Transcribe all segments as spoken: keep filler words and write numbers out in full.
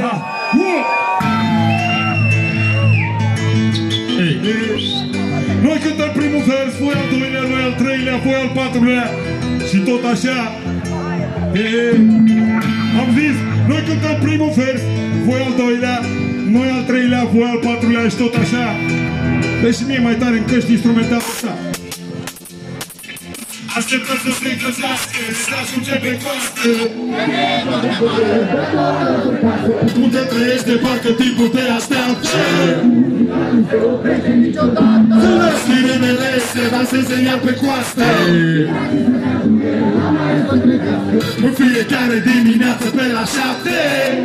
Ei, noi cântăm primul vers, voi al doilea, noi al treilea, voi al patrulea și tot așa. Ei, am zis, noi cântăm primul vers, voi al doilea, noi al treilea, voi al patrulea și tot așa. Deci și mie mai tare în căști instrumental ăsta. Așteptăm să se încălzească, să ajungem pe coastă. Unde trăiești de parcă timpul te așteaptă. Sirenele se danseze iar pe coastă. În fiecare dimineață pe la șapte.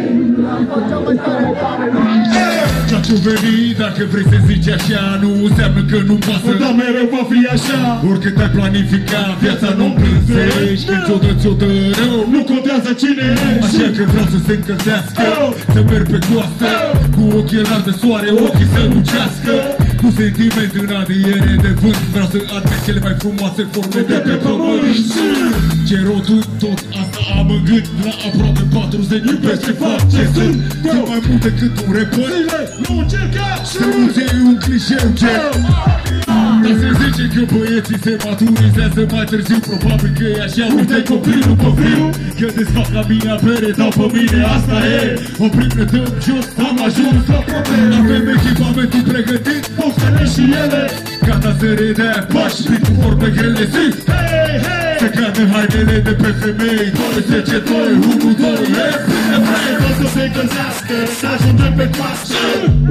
Ce-a veni, dacă vrei să zici așa, nu înseamnă că nu-mi pasă. Dar mereu va fi așa. Oricât ai planificat, viața nu-mi plânzești. Când ți-o dă, ți-o dă rău. Nu contează cine ești. Așa că vreau să se încălzească, să merg pe coastă, cu ochelari de soare, ochii să lucească. Cu sentiment în adiere de vânt, vreau să admit cele mai frumoase forme de pe pământ. Ce rotul, tot asta am în gând. La aproape patruzeci iubesc ce fac, ce sunt. Cel mai mult decât un rapper. Nu încerca să nu ții un clișeu, ce? Dar se zice că băieții se maturizează mai târziu. Probabil că e așa, uite copilul pe fiu. Că desfac la mine apere, dau pe mine, asta e. Oprim, ne dăm jos, am ajuns la putere. Avem echipamentul pregătit, boxele și ele. Gata să redea pași, ritmul vorbe grele, zi. Hei, hei! Se cadă hainele de pe femei. Doi, zece, doi, unu, doi, rep. Vrei să se încălzească, să ajungem pe coastă.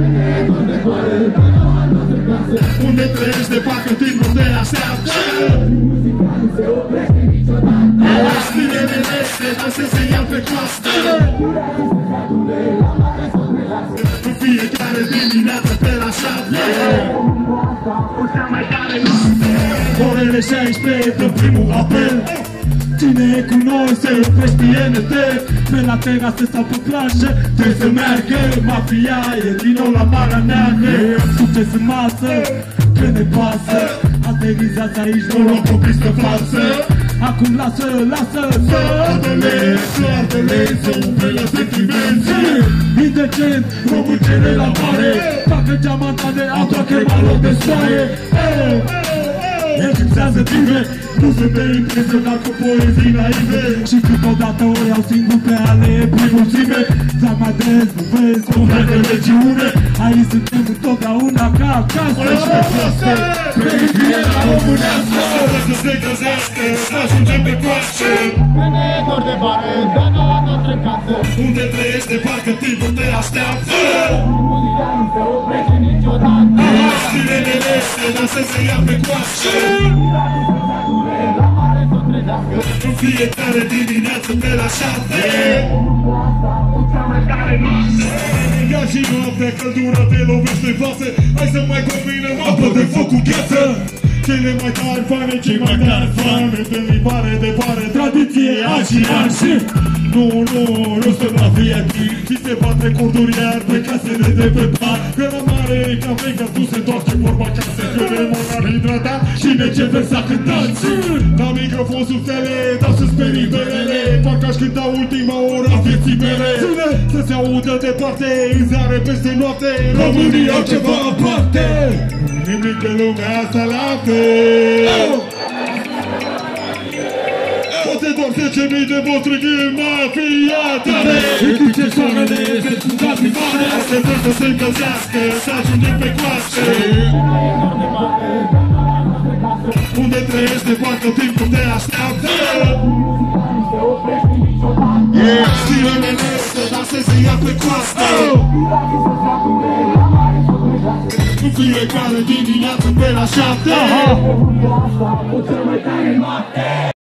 Unde trăiești de parcă timpul te așteaptă. Stilele se danseze iar pe coastă. În fiecare dimineață pe la șapte. Orele șaisprezece dă primul apel. Cine e cu noi se oprește N T. Pe la terasă sau pe plajă trebuie să meargă. Mafia e din nou la Marea Neagră. Succes în masă, că ne pasă. Aterizați aici, nu luăm o pistă falsă. Acum lasă, lasă, să ardele, să ardele, să umple la sentimente. Indecent, româncele la mare. Facă geamantane, aproape balon de soare. Eclipsează dive, nu sunt de impresionat cu poezii naive. Și câteodată o iau singur pe ale primulțime. Dar mai des, nu vezi, cum vede legiune. Aici suntem întotdeauna ca acasă. Și pe coastă, pe Riviera românească. Să se găsească, să ajungem pe coastă. Venedor de bare, de nouă noastră casă. Unde trăiești de parcă timpul te așteaptă. Muzica nu se oprește niciodată. Sirenele se danseze iar pe coastă. La mare să trezească. În fiecare dimineață pe la șapte. Ia și noaptea, căldura te lovește în față. Hai să mai combinăm apă de foc cu gheață. Cele mai tari fane, cei mai tari fane. De limbare de pare, tradiție, ani și ani și nu, nu, nu sunt la V I P. Și se bat recorduri iar pe casele de pe bar. Că la mare e ca vei, că tu se întoarce vorba acasă. Că de morar hidratat și de ce versa cântați. La microfon sub tele, dau să sperii belele. Parcă aș cânta ultima oră a vieții mele. Să se audă departe, în zare peste noapte. Românii au ceva aparte. Nimic în lumea asta la fel. Poate doar zece mii de vostri ghim mafia tare. Eclipse soarele, se scuzați din mare. Așteptăm să se încălzească, să ajungem pe coastă. Unde trăiești de parcă timpul te așteaptă. Stilele se danseze iar pe coastă. În fiecare dimineață pe la șapte.